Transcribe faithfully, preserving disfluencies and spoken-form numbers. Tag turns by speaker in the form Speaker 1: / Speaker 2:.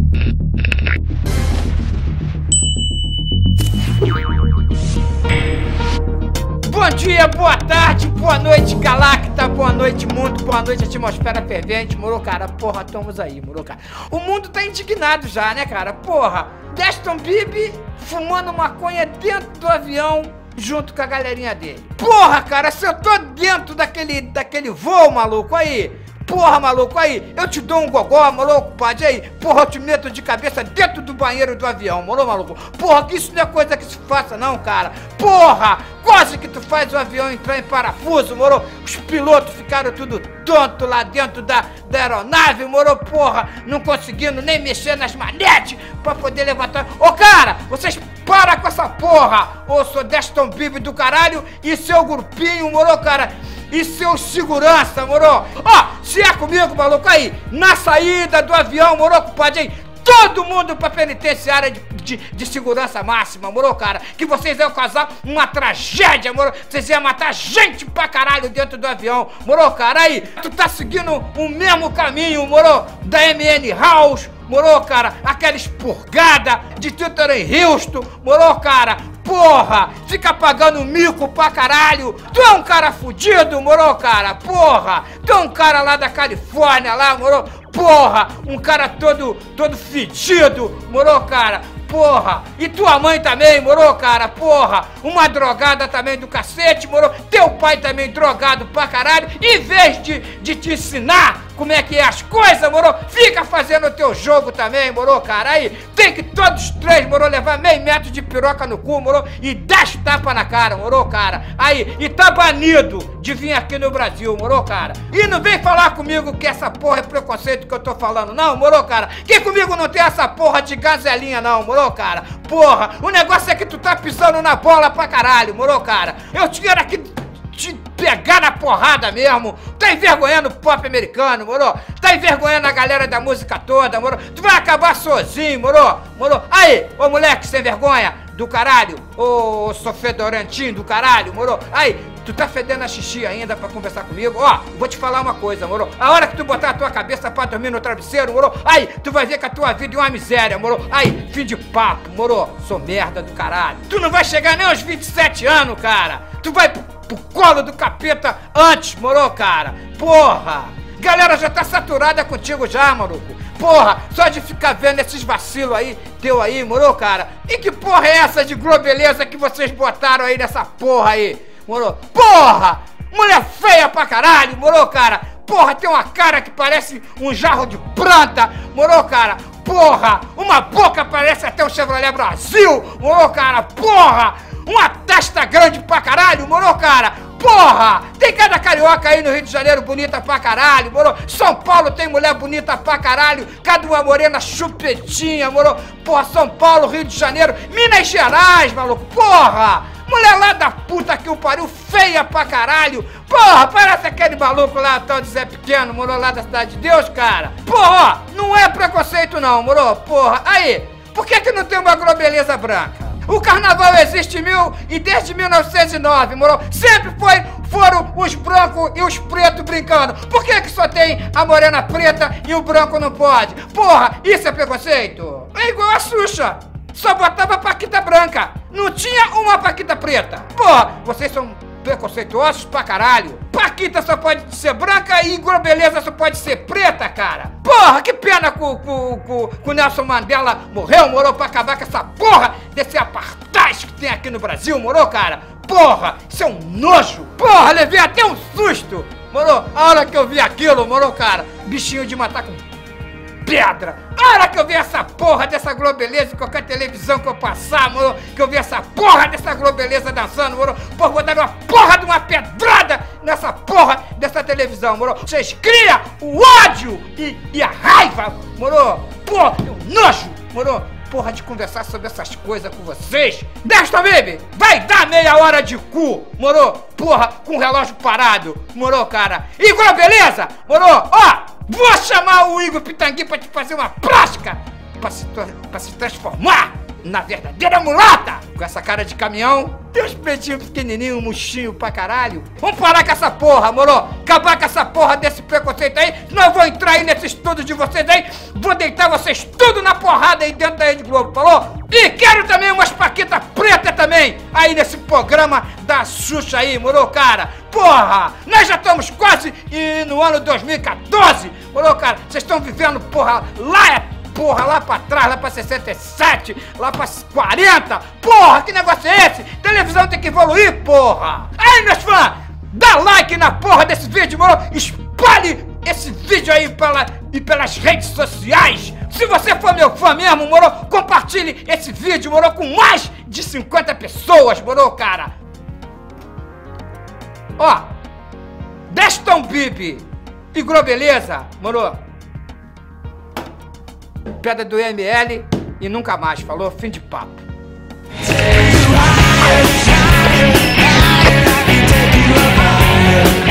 Speaker 1: Bom dia, boa tarde, boa noite, Galacta, boa noite, mundo, boa noite, atmosfera fervente, moro, cara? Porra, estamos aí, moro, cara? O mundo tá indignado já, né, cara? Porra, Deston Bibi fumando maconha dentro do avião junto com a galerinha dele. Porra, cara, se eu tô dentro daquele, daquele voo, maluco, aí... Porra, maluco, aí, eu te dou um gogó, maluco, pode aí, porra, eu te meto de cabeça dentro do banheiro do avião, moro, maluco? Porra, que isso não é coisa que se faça não, cara. Porra, quase que tu faz o avião entrar em parafuso, moro? Os pilotos ficaram tudo tonto lá dentro da, da aeronave, moro? Porra, não conseguindo nem mexer nas manetes pra poder levantar. Ô, cara, vocês para com essa porra, ô, sou Deston Bibi do caralho e seu grupinho, moro, cara? E seu segurança, moro? Ó, oh, se é comigo, maluco, aí, na saída do avião, moro, pode aí, todo mundo pra penitenciária de, de, de segurança máxima, moro, cara? Que vocês iam causar uma tragédia, moro? Vocês iam matar gente pra caralho dentro do avião, moro, cara? Aí, tu tá seguindo o mesmo caminho, moro? Da M N House, moro, cara? Aquela expurgada de Twitter Houston, moro, cara? Porra, fica pagando mico pra caralho. Tu é um cara fudido, moro, cara? Porra, tu é um cara lá da Califórnia, lá, moro? Porra, um cara todo, todo fedido, moro, cara? Porra, e tua mãe também, moro, cara? Porra, uma drogada também do cacete, moro? Teu pai também drogado pra caralho. Em vez de, de te ensinar como é que é as coisas, moro? Fica fazendo o teu jogo também, moro, cara? Aí tem que todos os três, moro, levar meio metro de piroca no cu, moro? E dez tapas na cara, moro, cara? Aí, e tá banido de vir aqui no Brasil, moro, cara? E não vem falar comigo que essa porra é preconceito que eu tô falando, não, moro, cara? Que comigo não tem essa porra de gazelinha, não, moro, cara? Porra, o negócio é que tu tá pisando na bola pra caralho, moro, cara? Eu tinha que te pegar na porrada mesmo. Tá envergonhando o pop americano, moro? Tá envergonhando a galera da música toda, moro? Tu vai acabar sozinho, moro? Moro? Aí, ô moleque sem vergonha do caralho, ô sofedorantinho do caralho, moro? Aí, tu tá fedendo a xixi ainda pra conversar comigo? Ó, vou te falar uma coisa, moro? A hora que tu botar a tua cabeça pra dormir no travesseiro, moro? Aí, tu vai ver que a tua vida é uma miséria, moro? Aí, fim de papo, moro? Sou merda do caralho. Tu não vai chegar nem aos vinte e sete anos, cara. Tu vai pro, pro colo do capeta antes, moro, cara? Porra! Galera já tá saturada contigo já, maluco. Porra, só de ficar vendo esses vacilos aí, teu aí, moro, cara? E que porra é essa de globeleza que vocês botaram aí nessa porra aí? Moro? Porra! Mulher feia pra caralho, moro, cara? Porra, tem uma cara que parece um jarro de planta, moro, cara? Porra! Uma boca parece até um Chevrolet Brasil, moro, cara? Porra! Uma testa grande pra caralho, moro, cara? Porra! Tem cada carioca aí no Rio de Janeiro bonita pra caralho, moro? São Paulo tem mulher bonita pra caralho, cada uma morena chupetinha, moro? Porra, São Paulo, Rio de Janeiro, Minas Gerais, maluco, porra! Mulher lá da puta que o pariu, feia pra caralho. Porra, parece aquele maluco lá, tal de Zé Pequeno, moro, lá da Cidade de Deus, cara. Porra, não é preconceito não, moro? Porra, aí, por que que não tem uma globeleza branca? O carnaval existe mil e desde mil novecentos e nove, moro? Sempre foi, foram os brancos e os pretos brincando. Por que que só tem a morena preta e o branco não pode? Porra, isso é preconceito? É igual a Xuxa. Só botava paquita branca. Não tinha uma paquita preta. Porra, vocês são preconceituosos pra caralho. Paquita só pode ser branca e globeleza só pode ser preta, cara. Porra, que pena que o Nelson Mandela morreu, morou, pra acabar com essa porra desse apartheid que tem aqui no Brasil, morou, cara? Porra, isso é um nojo. Porra, levei até um susto, morou? A hora que eu vi aquilo, morou, cara? Bichinho de matar com pedra. A hora que eu vi essa porra dessa globeleza em qualquer televisão que eu passar, moro? Que eu vi essa porra dessa globeleza dançando, moro? Porra, vou dar uma porra de uma pedrada nessa porra dessa televisão, moro? Vocês criam o ódio e, e a raiva, moro? Porra, eu nojo, moro? Porra de conversar sobre essas coisas com vocês. Deston Bibi, vai dar meia hora de cu, moro? Porra, com o relógio parado, moro, cara? E globeleza, moro? Ó! Vou chamar o Igor Pitangui pra te fazer uma plástica pra se, pra se transformar na verdadeira mulata! Com essa cara de caminhão, Tem uns peitinhos pequenininhos, murchinho pra caralho. Vamos parar com essa porra, moro? Acabar com essa porra desse preconceito aí. Senão eu vou entrar aí nesse estudo de vocês aí. Vou deitar vocês tudo na porrada aí dentro da Rede Globo, falou? E quero também umas paquitas pretas também. Aí nesse programa da Xuxa aí, moro, cara? Porra, nós já estamos quase e no ano dois mil e quatorze. Moro, cara? Vocês estão vivendo, porra, lá é... Porra, lá pra trás, lá pra sessenta e sete, lá pra quarenta. Porra, que negócio é esse? Televisão tem que evoluir, porra. Aí, meus fãs, dá like na porra desse vídeo, moro? Espalhe esse vídeo aí pela, e pelas redes sociais. Se você for meu fã mesmo, moro, compartilhe esse vídeo, moro, com mais de cinquenta pessoas, moro, cara. Ó, Deston Bibi e Globeleza, moro? Pedra do M L e nunca mais, falou? Fim de papo.
Speaker 2: Take you higher, higher, I can take you up higher.